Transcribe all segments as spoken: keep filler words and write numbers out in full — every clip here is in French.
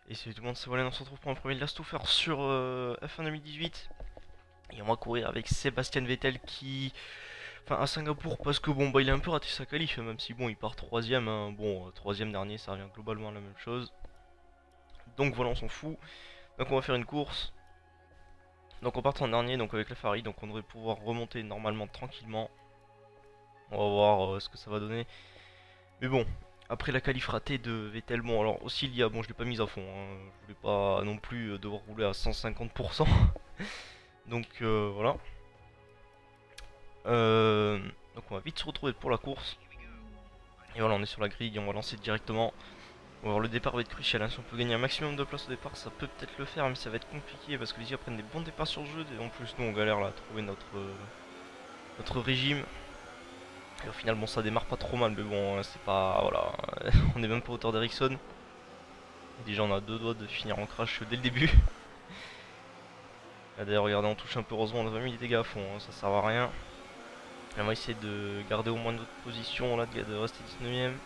Et salut tout le monde, c'est Wallen, on se retrouve pour un premier Last of Us sur euh, F un deux mille dix-huit. Et on va courir avec Sébastien Vettel qui... Enfin à Singapour parce que bon bah il a un peu raté sa qualif, hein, même si bon il part troisième, hein. Bon euh, troisième dernier ça revient globalement à la même chose. Donc voilà, on s'en fout. Donc on va faire une course. Donc on part en dernier donc avec la Ferrari, donc on devrait pouvoir remonter normalement tranquillement. On va voir euh, ce que ça va donner. Mais bon, après la qualif ratée de Vettel, bon alors aussi il y a, bon je l'ai pas mise à fond, hein. Je voulais pas non plus euh, devoir rouler à cent cinquante pour cent. Donc euh, voilà. Euh, donc on va vite se retrouver pour la course. Et voilà, on est sur la grille, on va lancer directement. On va voir, le départ va être crucial, hein. Si on peut gagner un maximum de place au départ, ça peut peut-être le faire, mais ça va être compliqué parce que les I A prennent des bons départs sur le jeu. Et en plus, nous on galère là à trouver notre, euh, notre régime. Et au final, bon, ça démarre pas trop mal, mais bon, c'est pas. Voilà, on est même pas à hauteur d'Ericsson. Déjà, on a deux doigts de finir en crash dès le début. Là, d'ailleurs, regardez, on touche un peu, heureusement, on a pas mis des dégâts à fond, hein, ça sert à rien. On va essayer de garder au moins notre position là, de rester dix-neuvième.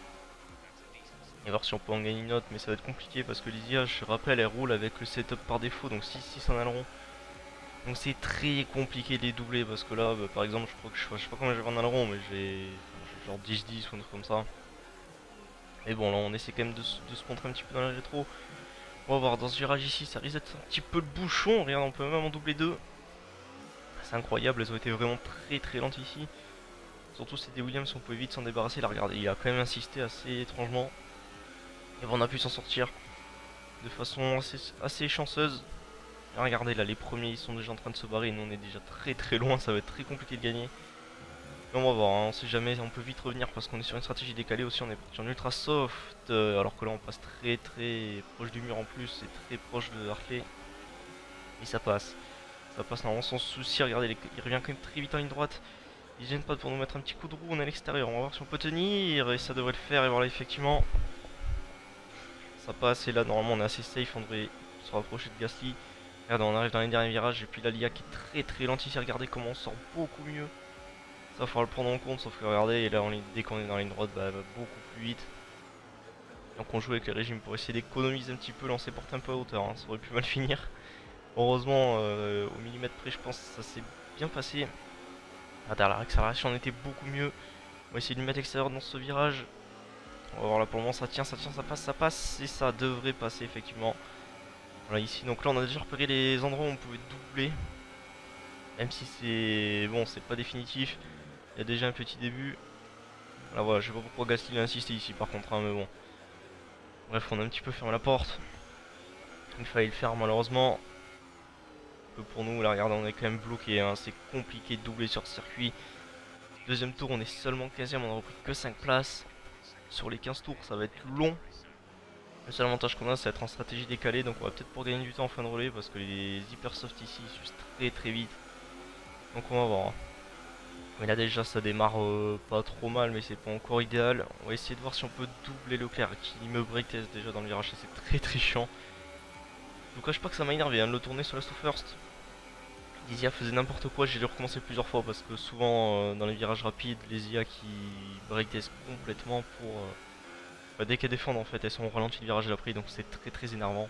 Et voir si on peut en gagner une autre, mais ça va être compliqué parce que les I A, je rappelle, elles roulent avec le setup par défaut, donc six six en aileron. Donc c'est très compliqué de les doubler parce que là, bah, par exemple, je crois que je, je sais pas combien j'avais en aileron, mais j'ai genre dix dix ou un truc comme ça. Et bon, là on essaie quand même de, de se montrer un petit peu dans la rétro. On va voir, dans ce virage ici, ça risque d'être un petit peu le bouchon. Regarde, on peut même en doubler deux. C'est incroyable, elles ont été vraiment très très lentes ici. Surtout c'était Williams, on pouvait vite s'en débarrasser. Là, regardez, il a quand même insisté assez étrangement. Et bon, on a pu s'en sortir de façon assez, assez chanceuse. Et regardez, là, les premiers ils sont déjà en train de se barrer. Nous on est déjà très très loin, ça va être très compliqué de gagner. Mais on va voir, hein, on sait jamais, on peut vite revenir parce qu'on est sur une stratégie décalée aussi. On est parti en ultra soft, euh, alors que là on passe très très proche du mur en plus, et très proche de Hartley. Et ça passe. Ça passe normalement sans souci. Regardez, il revient quand même très vite en ligne droite. Il gêne pas pour nous mettre un petit coup de roue. On est à l'extérieur. On va voir si on peut tenir. Et ça devrait le faire. Et voilà, effectivement, ça passe. Et là, normalement, on est assez safe. On devrait se rapprocher de Gasly. Regardez, on arrive dans les derniers virages. Et puis là, l'I A qui est très très lente ici. Regardez comment on sort beaucoup mieux. Ça, faudra le prendre en compte. Sauf que regardez, et là, on est, dès qu'on est dans la ligne droite, bah, elle va beaucoup plus vite. Donc, on joue avec les régimes pour essayer d'économiser un petit peu. Là, on s'est porté un peu à hauteur, hein. Ça aurait pu mal finir. Heureusement, euh, au millimètre près, je pense que ça s'est bien passé. Ah, derrière l'accélération, on était beaucoup mieux. On va essayer de lui mettre l'extérieur dans ce virage. On va voir là pour le moment, ça tient, ça tient, ça passe, ça passe. Et ça devrait passer effectivement. Voilà, ici, donc là, on a déjà repéré les endroits où on pouvait doubler. Même si c'est bon, c'est pas définitif. Il y a déjà un petit début. Là, voilà, je sais pas pourquoi Gasly a insisté ici par contre, hein, mais bon. Bref, on a un petit peu fermé la porte. Il fallait le faire malheureusement. Pour nous, là regardez, on est quand même bloqué, hein. C'est compliqué de doubler sur ce circuit. Deuxième tour, on est seulement quinzième, on a repris que cinq places. Sur les quinze tours, ça va être long. Le seul avantage qu'on a, c'est être en stratégie décalée, donc on va peut-être pour gagner du temps en fin de relais parce que les hyper soft ici ils s'usent très très vite. Donc on va voir, hein. Mais là déjà ça démarre euh, pas trop mal, mais c'est pas encore idéal. On va essayer de voir si on peut doubler Leclerc qui me break test déjà dans le virage, c'est très très chiant. Je vous cache pas que ça m'a énervé, hein, de le tourner sur la Last First. Les I A faisaient n'importe quoi, j'ai dû recommencer plusieurs fois parce que souvent euh, dans les virages rapides, les I A qui break-test complètement pour... Euh, bah, dès qu'elles défendent en fait, elles sont au ralenti de virage à l'après, donc c'est très très énervant.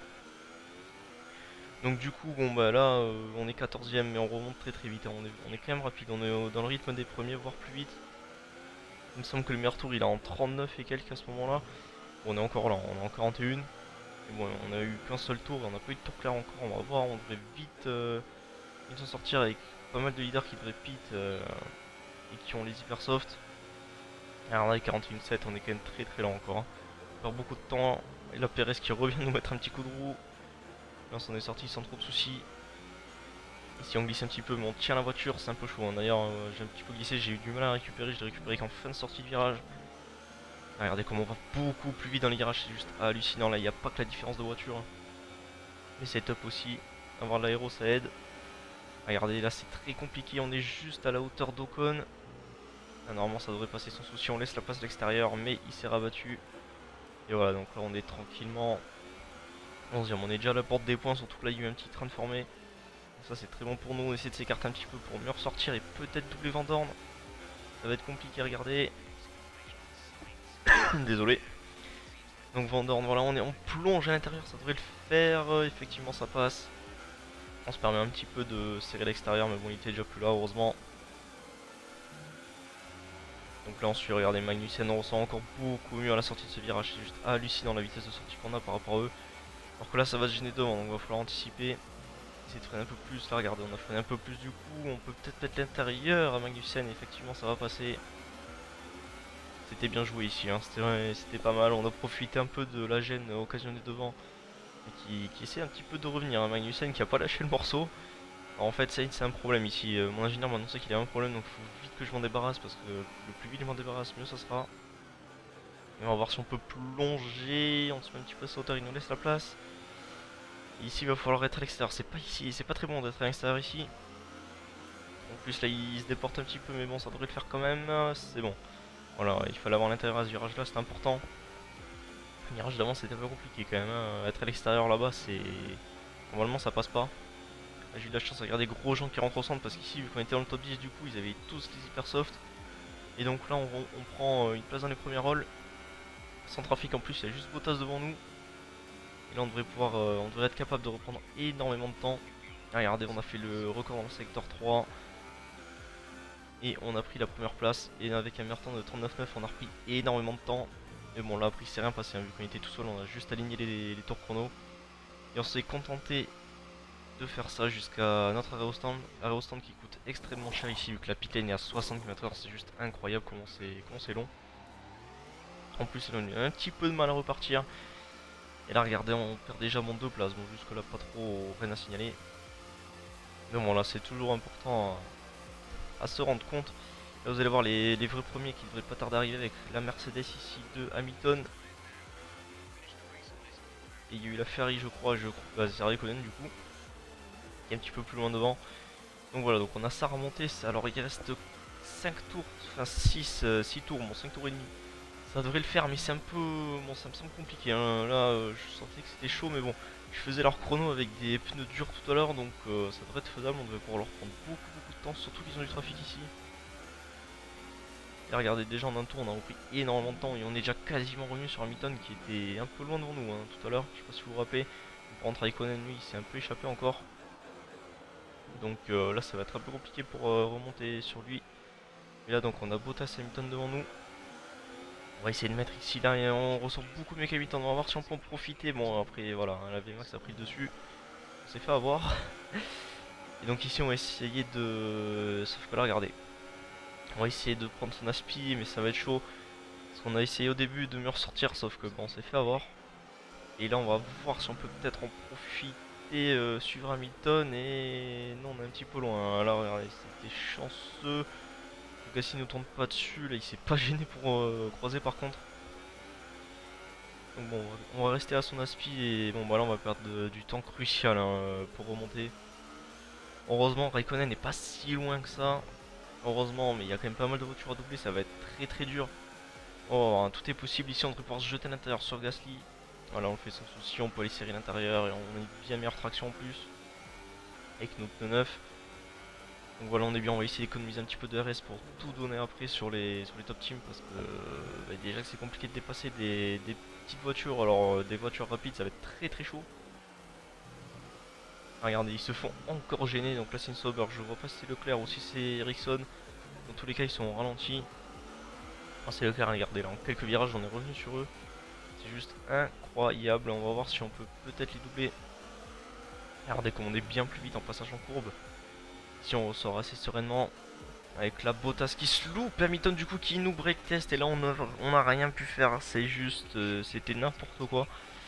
Donc du coup, bon bah là, euh, on est quatorzième mais on remonte très très vite, hein. on, est, on est quand même rapide, on est euh, dans le rythme des premiers, voire plus vite. Il me semble que le meilleur tour il est en trente-neuf et quelques à ce moment là. Bon, on est encore là, on est en quarante et un. Et bon, on a eu qu'un seul tour, on n'a pas eu de tour clair encore, on va voir, on devrait vite... Euh, Ils s'en sortir avec pas mal de leaders qui devraient pit euh, et qui ont les hyper soft. Alors là, quarante et un sept, on est quand même très très lent encore, hein. On perd beaucoup de temps. Et là, Perez qui revient nous mettre un petit coup de roue. Là, on s'en est sorti sans trop de soucis. Ici, on glisse un petit peu, mais on tient la voiture, c'est un peu chaud, hein. D'ailleurs, euh, j'ai un petit peu glissé, j'ai eu du mal à récupérer. Je l'ai récupéré qu'en fin de sortie de virage. Ah, regardez comment on va beaucoup plus vite dans les virages, c'est juste hallucinant. Là, il n'y a pas que la différence de voiture, hein. Mais c'est top aussi. Avoir de l'aéro, ça aide. Regardez, là c'est très compliqué, on est juste à la hauteur d'Ocon. Ah, normalement ça devrait passer sans souci, on laisse la place de l'extérieur, mais il s'est rabattu. Et voilà, donc là on est tranquillement onzième, on est déjà à la porte des points, surtout que là il y a eu un petit train de former. Donc ça c'est très bon pour nous, on essaie de s'écarter un petit peu pour mieux ressortir et peut-être doubler Van Dorn. Ça va être compliqué, regardez. Désolé. Donc Vandoorne, voilà, on est en plonge à l'intérieur, ça devrait le faire. Euh, effectivement, ça passe. On se permet un petit peu de serrer l'extérieur, mais bon, il était déjà plus là, heureusement. Donc là, on suit, regardez, Magnussen, on ressent encore beaucoup mieux à la sortie de ce virage. C'est juste hallucinant la vitesse de sortie qu'on a par rapport à eux. Alors que là, ça va se gêner devant, donc il va falloir anticiper. Essayer de freiner un peu plus. Là, regardez, on a freiné un peu plus du coup. On peut peut-être mettre l'intérieur à Magnussen, effectivement, ça va passer. C'était bien joué ici, hein. C'était pas mal. On a profité un peu de la gêne occasionnée devant. Et qui, qui essaie un petit peu de revenir. Hein. Magnussen qui a pas lâché le morceau. Alors, en fait, c'est un problème ici. Euh, mon ingénieur m'a annoncé qu'il avait un problème, donc il faut vite que je m'en débarrasse. Parce que le plus vite je m'en débarrasse, mieux ça sera. Et on va voir si on peut plonger. On se met un petit peu à sa hauteur, il nous laisse la place. Et ici, il va falloir être à l'extérieur. C'est pas ici, c'est pas très bon d'être à l'extérieur ici. En plus, là, il se déporte un petit peu, mais bon, ça devrait le faire quand même. C'est bon. Voilà, il fallait avoir l'intérieur à ce virage là, c'est important. Le virage d'avant c'était un peu compliqué quand même, hein. Être à l'extérieur là-bas c'est... Normalement ça passe pas. J'ai eu de la chance à regarder gros gens qui rentrent au centre parce qu'ici vu qu'on était dans le top dix du coup ils avaient tous les hyper soft. Et donc là on, on prend une place dans les premiers rôles. Sans trafic en plus, il y a juste Bottas devant nous. Et là on devrait pouvoir, euh, on devrait être capable de reprendre énormément de temps. Ah, regardez, on a fait le record dans le secteur trois. Et on a pris la première place. Et avec un meilleur temps de trente-neuf neuf, on a repris énormément de temps. Mais bon, là après, c'est rien passé. Hein, vu qu'on était tout seul, on a juste aligné les, les tours chrono. Et on s'est contenté de faire ça jusqu'à notre aérostand. Aérostand qui coûte extrêmement cher ici, vu que la pit lane est à soixante kilomètres heure. C'est juste incroyable comment c'est long. En plus, on a eu un petit peu de mal à repartir. Et là, regardez, on perd déjà mon deux places. Bon, jusque là, pas trop rien à signaler. Mais bon, là, c'est toujours important à se rendre compte. Là vous allez voir les, les vrais premiers qui devraient pas tarder d'arriver avec la Mercedes ici de Hamilton. Et il y a eu la Ferrari je crois, je crois, bah, c'est Raikkonen du coup. Qui est un petit peu plus loin devant. Donc voilà, donc on a ça remonté. Alors il reste cinq tours, enfin six, euh, six tours, bon cinq tours et demi. Ça devrait le faire mais c'est un peu... Bon ça me semble compliqué hein. Là euh, je sentais que c'était chaud mais bon. Je faisais leur chrono avec des pneus durs tout à l'heure donc euh, ça devrait être faisable. On devrait pouvoir leur prendre beaucoup beaucoup de temps, surtout qu'ils ont du trafic ici. Et regardez, déjà en un tour on a repris énormément de temps et on est déjà quasiment revenu sur Hamilton qui était un peu loin devant nous hein, tout à l'heure. Je sais pas si vous vous rappelez. Par contre Raikkonen lui il s'est un peu échappé encore. Donc euh, là ça va être un peu compliqué pour euh, remonter sur lui. Et là donc on a Bottas et Hamilton devant nous. On va essayer de mettre ici là et on ressort beaucoup mieux qu'Hamilton. On va voir si on peut en profiter. Bon après voilà, la V MAX a pris le dessus. On s'est fait avoir. Et donc ici on va essayer de... Sauf que là regardez. On va essayer de prendre son aspi mais ça va être chaud. Parce qu'on a essayé au début de mieux ressortir sauf que bon on s'est fait avoir. Et là on va voir si on peut peut-être en profiter, euh, suivre Hamilton et... Non on est un petit peu loin. Là regardez c'était chanceux. Le Gasly ne tourne pas dessus, là il s'est pas gêné pour euh, croiser par contre. Donc bon on va rester à son aspi et bon bah là on va perdre de, du temps crucial hein, pour remonter. Heureusement Raikkonen n'est pas si loin que ça. Heureusement mais il y a quand même pas mal de voitures à doubler, ça va être très très dur. Oh tout est possible ici, on devrait pouvoir se jeter à l'intérieur sur Gasly. Voilà on le fait sans souci, on peut aller serrer l'intérieur et on a une bien meilleure traction en plus. Avec nos pneus neufs. Donc voilà on est bien, on va essayer d'économiser un petit peu de R S pour tout donner après sur les, sur les top teams. Parce que bah, déjà que c'est compliqué de dépasser des, des petites voitures. Alors euh, des voitures rapides ça va être très très chaud. Regardez, ils se font encore gêner. Donc là, c'est une Sauber. Je vois pas si c'est Leclerc ou si c'est Ericsson. Dans tous les cas, ils sont ralentis. Ah, c'est Leclerc, regardez là. En quelques virages, on est revenu sur eux. C'est juste incroyable. On va voir si on peut peut-être les doubler. Regardez comme on est bien plus vite en passage en courbe. Si on ressort assez sereinement. Avec la Bottas qui se loupe. Hamilton, du coup, qui nous break test. Et là, on a, on a rien pu faire. C'est juste. Euh, C'était n'importe quoi.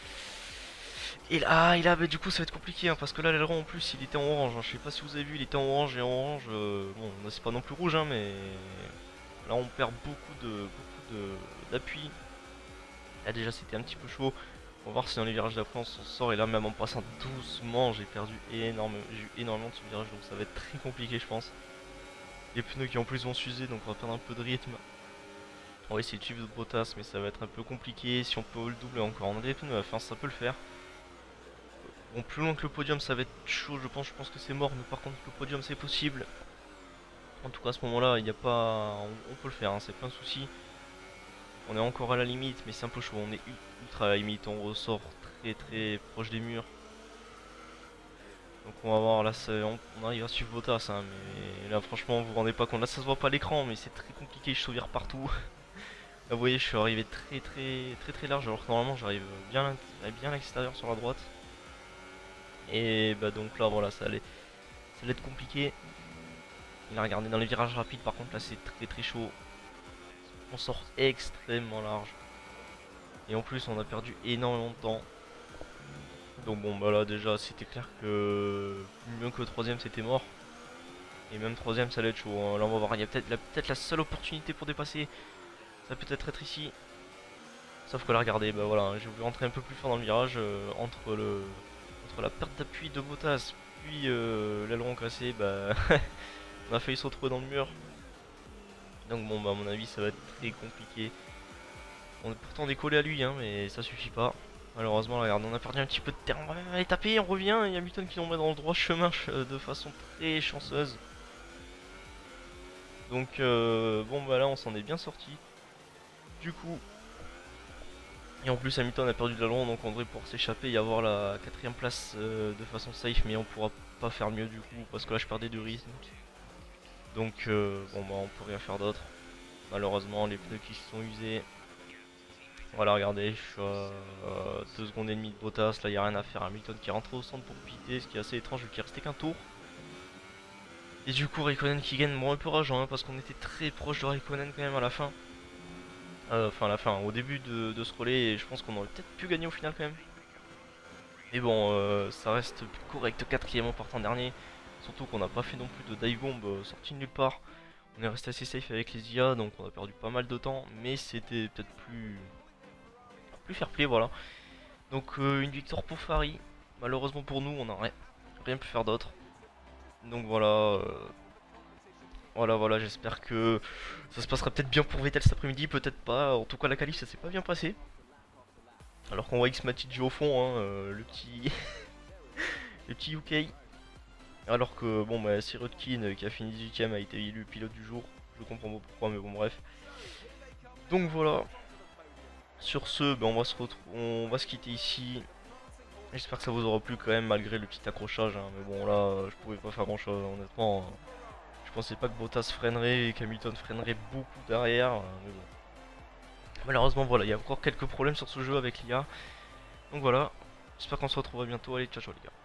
Et là, et là bah, du coup ça va être compliqué hein, parce que là l'aileron en plus il était en orange, hein. Je sais pas si vous avez vu, il était en orange et en orange, euh, bon c'est pas non plus rouge hein, mais là on perd beaucoup de beaucoup de d'appui. Là déjà c'était un petit peu chaud. On va voir si dans les virages d'après on s'en sort. Et là même en passant doucement j'ai perdu énorme, j'ai eu énormément de ce virage. Donc ça va être très compliqué je pense. Les pneus qui en plus vont s'user donc on va perdre un peu de rythme. On va essayer de suivre Bottas mais ça va être un peu compliqué. Si on peut le doubler encore, on a des pneus à faire, ça peut le faire. Bon, plus loin que le podium, ça va être chaud, je pense. Je pense que c'est mort, mais par contre, le podium, c'est possible. En tout cas, à ce moment-là, il n'y a pas. On, on peut le faire, hein, c'est pas un souci. On est encore à la limite, mais c'est un peu chaud. On est ultra à la limite. On ressort très très proche des murs. Donc on va voir là, on, on arrive à suivre Bottas, hein, mais là franchement vous vous rendez pas compte, là ça se voit pas à l'écran mais c'est très compliqué, je sauvegarde partout. Là vous voyez je suis arrivé très très très très large alors que normalement j'arrive bien, bien à l'extérieur sur la droite. Et bah donc là voilà ça allait, ça allait être compliqué. Il a regardé dans les virages rapides par contre là c'est très très chaud. On sort extrêmement large. Et en plus on a perdu énormément de temps. Donc bon bah là déjà c'était clair que mieux que troisième c'était mort. Et même troisième ça allait être chaud, hein. Là on va voir, il y a peut-être la, peut la seule opportunité pour dépasser. Ça peut être être ici. Sauf que là regardez, bah voilà, j'ai voulu rentrer un peu plus fort dans le virage euh, entre le entre la perte d'appui de Bottas puis euh, l'aileron cassé, bah on a failli se retrouver dans le mur. Donc bon bah à mon avis ça va être très compliqué. On est pourtant décollé à lui hein, mais ça suffit pas. Malheureusement, regarde, on a perdu un petit peu de terrain. On va même aller taper, on revient. Et Hamilton qui nous met dans le droit chemin de façon très chanceuse. Donc, euh, bon, bah là, on s'en est bien sorti. Du coup, et en plus, Hamilton a perdu de l'aileron, donc on devrait pouvoir s'échapper et avoir la quatrième place euh, de façon safe. Mais on pourra pas faire mieux du coup, parce que là, je perdais du rythme. Donc, euh, bon, bah, on peut rien faire d'autre. Malheureusement, les pneus qui se sont usés. Voilà, regardez, je suis à deux secondes et demie de Bottas, là il n'y a rien à faire. Hamilton qui est rentré au centre pour piter, ce qui est assez étrange vu qu'il restait qu'un tour. Et du coup, Raikkonen qui gagne, bon, un peu rageant hein, parce qu'on était très proche de Raikkonen quand même à la fin. Euh, enfin, à la fin, au début de, de ce relais, et je pense qu'on aurait peut-être pu gagner au final quand même. Mais bon, euh, ça reste correct, quatrième en partant dernier. Surtout qu'on n'a pas fait non plus de dive bomb euh, sorti de nulle part. On est resté assez safe avec les I A, donc on a perdu pas mal de temps, mais c'était peut-être plus. plus fair play, voilà. Donc euh, une victoire pour Fari. Malheureusement pour nous, on n'a rien, rien pu faire d'autre. Donc voilà, euh, voilà, voilà. J'espère que ça se passera peut-être bien pour Vettel cet après-midi, peut-être pas. En tout cas, la qualif ça s'est pas bien passé. Alors qu'on voit X-Matidji au fond, hein, euh, le petit, le petit U K. Alors que bon, bah, Sirotkin euh, qui a fini dix-huitième a été élu pilote du jour. Je comprends pas pourquoi, mais bon, bref. Donc voilà. Sur ce, ben on va se on va se quitter ici. J'espère que ça vous aura plu quand même malgré le petit accrochage hein. Mais bon là je pouvais pas faire grand chose honnêtement. Je pensais pas que Bottas freinerait et qu'Hamilton freinerait beaucoup derrière. Mais bon. Malheureusement voilà, il y a encore quelques problèmes sur ce jeu avec l'I A. Donc voilà, j'espère qu'on se retrouvera bientôt. Allez, ciao ciao les gars.